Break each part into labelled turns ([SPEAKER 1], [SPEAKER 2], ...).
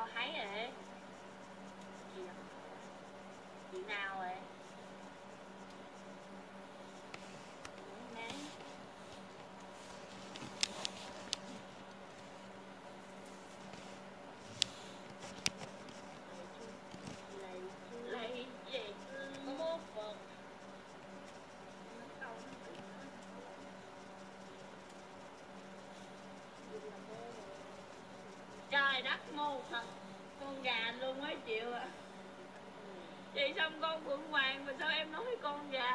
[SPEAKER 1] thấy rồi. Chị nào rồi? Lấy về một vật. Trời đất mô thật. Con gà luôn mới chịu ạ. Vậy xong con Phượng Hoàng mà sao em nói con gà?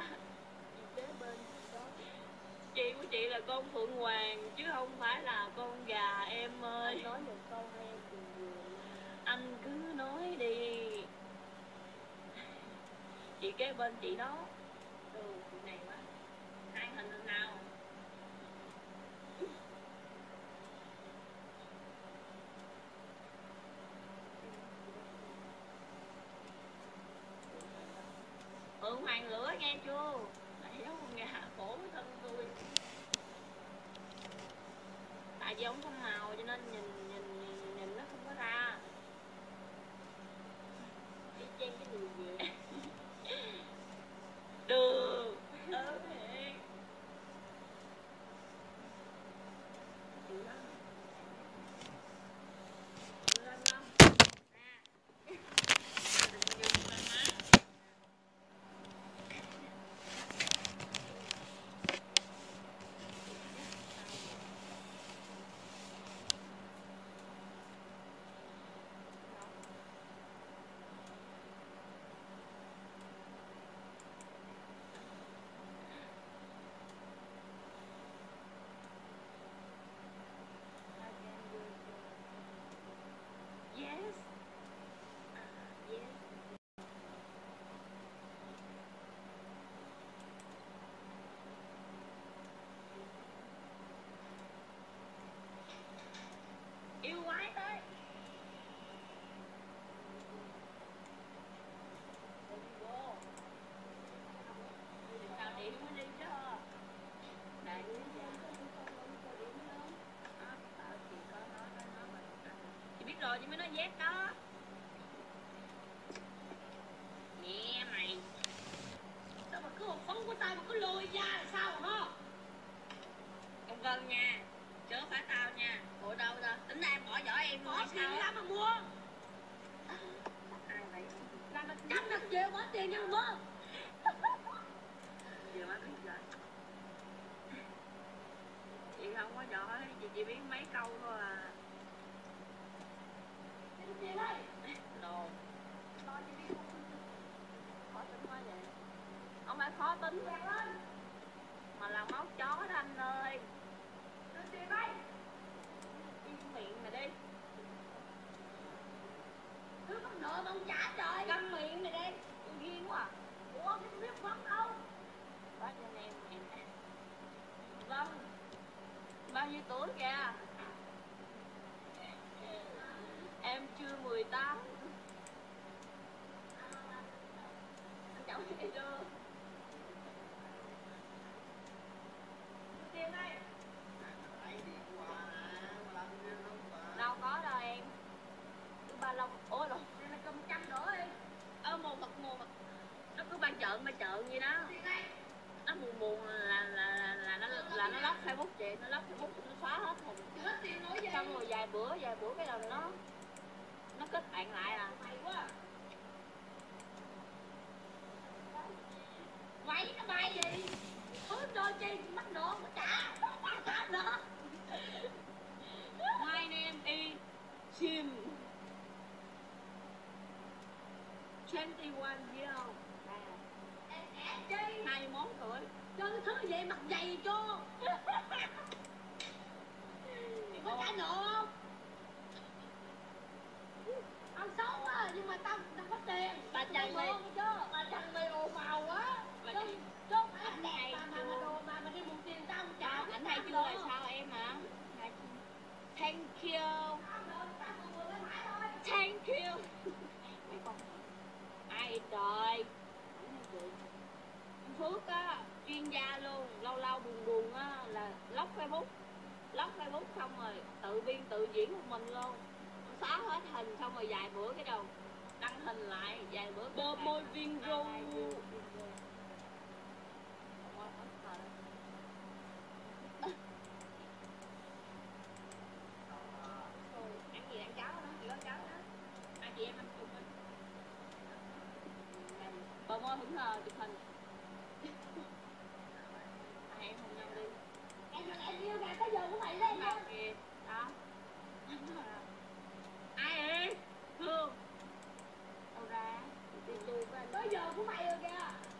[SPEAKER 1] Chị của chị là con Phượng Hoàng chứ không phải là con gà em ơi. Anh nói một câu hay em cùng vừa. Anh cứ nói đi. Chị kế bên chị đó. Chị này quá. Hai hình nào? Phượng Hoàng lửa nghe chưa? Đấy con gà khổ với thân tôi. Tại vì ông không màu cho nên nhìn nó không có ra. Đi chen cái đường gì? Được. Thiệt. Yes. Yes. Yêu quái tới. Sao điểm mới đi chứ? Đại lý gia. Chị biết rồi, chị mới nói yes đó. Nghe mày. Sao mà cứ một phóng của tay mà cứ lùi ra là sao hả? Con Vân nha. Chứ phải tao nha. Ủa đâu ra? Tính ra em bỏ vỏ em mua sao? Có lắm mà mua. Ai vậy? Làm mà chấm được về bỏ tiền cho mua. Giờ má biết rồi. Chị không có giỏi, chị chỉ biết mấy câu thôi à. Tiền đây. Đồ. Khó tính quá vậy. Không phải khó tính mà là máu chó đó anh ơi. Đưa tiền đây. Im miệng mày đi. Thứ con nợ mà không trả trời. Câm miệng mày đi. Tôi ghiền quá à. Ủa cái không biết Vân đâu. Bác cho em. Vâng. Bao nhiêu tuổi kìa? Em chưa 18. Anh cháu gì chưa? Tiền đây. Đâu có đâu em. Cứ ba lông. Ủa rồi. Đây là cầm trăm nữa đi. Một vật. Nó cứ ban trợn vậy đó. Nó buồn là nó lóc Facebook chị. Nó lóc Facebook nó xóa hết rồi. Xong rồi vài bữa cái đầu nó kết bạn lại à. Mày quá. Váy nó bay gì? Ôi trời chi bắt nổ nó trả nợ. My name is Jim. 21 years old. Chi 21 tuổi. Cho cái thứ vậy mặt dày cho. Mày có trả nợ không? Tao xấu quá nhưng mà tao có tiền. Bà Trần mày ồn ào quá. Chứ anh này mà đồ mà đi mượn tiền tao không trả. Anh hay chưa là sao em hả? Thank you. Thank you. Ai trời. Phước á, chuyên gia luôn, lâu buồn á là lóc Facebook xong rồi tự biên tự diễn một mình luôn. xóa hết hình xong rồi vài bữa cái đầu đăng hình lại, vài bữa
[SPEAKER 2] bơ môi viên ru.
[SPEAKER 1] Ăn gì ăn cháo đó, chị có cháo đó. Hai chị em ăn chung đi.
[SPEAKER 2] Bơ môi hững hờ chụp hình.
[SPEAKER 1] Hai em cùng nhau đi.
[SPEAKER 3] Em yêu gà tới giờ của mày lên
[SPEAKER 1] Ăn kìa. Đó. Ai vậy? Hương. Đâu ra? Đi tu với anh.
[SPEAKER 3] tới giờ của mày rồi kìa.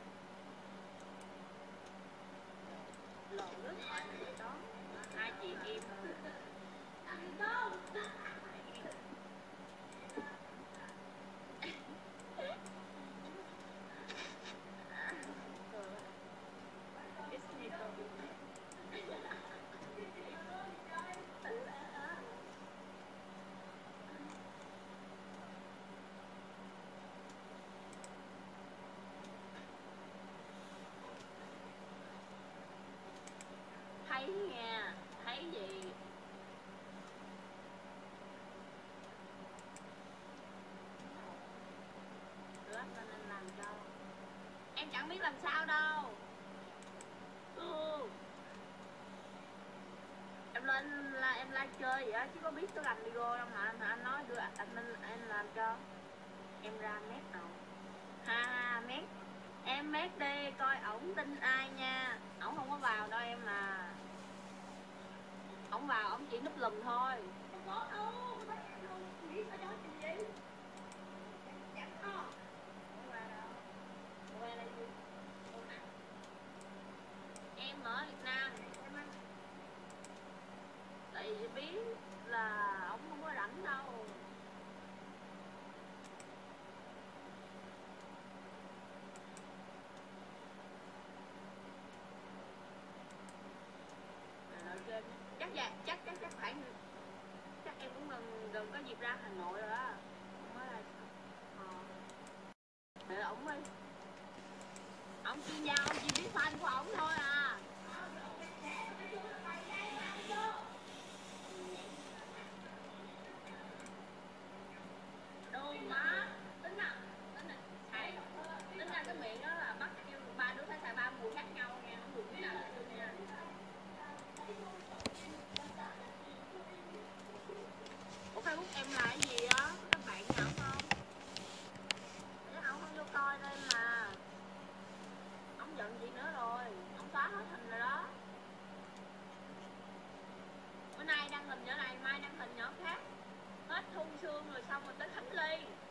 [SPEAKER 1] Lộn nước hỏi người đó. Hai chị em.
[SPEAKER 3] Ăn không?
[SPEAKER 1] Thấy nha, thấy gì? Rớt lên anh làm cho. Em chẳng biết làm sao đâu. Em lên là em live chơi vậy á chứ có biết tôi làm video đâu mà anh nói đưa anh làm cho. Em ra mét đâu. Ha mét. Em mét đi coi ổng tin ai nha. Ổng không có vào đâu em à. Ổng vào ổng chỉ núp lùm thôi.
[SPEAKER 3] Không có đâu. Nghĩ sao đó chuyện gì? Chẳng có.
[SPEAKER 1] Không qua đâu. Không qua đây gì? Em ở Việt Nam. Tại vì biết là ổng không có rảnh đâu. Chắc phải chắc em cũng gần có dịp ra Hà Nội rồi á. Mới là để ổng đi. Ổng chuyên gia, ông chỉ biết fan của ổng thôi à. Đồ má tính nào tính ra cái miệng đó là bắt kêu ba đứa phải xài ba mùi khác nhau nha, không được cái nào là được nha. Ủa Facebook em là cái gì á? Các bạn nhận không? Để ổng không vô coi đây mà. Ổng giận gì nữa rồi? Ổng xóa hết hình rồi đó. Bữa nay đăng hình nhỏ này, mai đăng hình nhỏ khác. Hết thu xương rồi xong rồi tới Khánh Ly.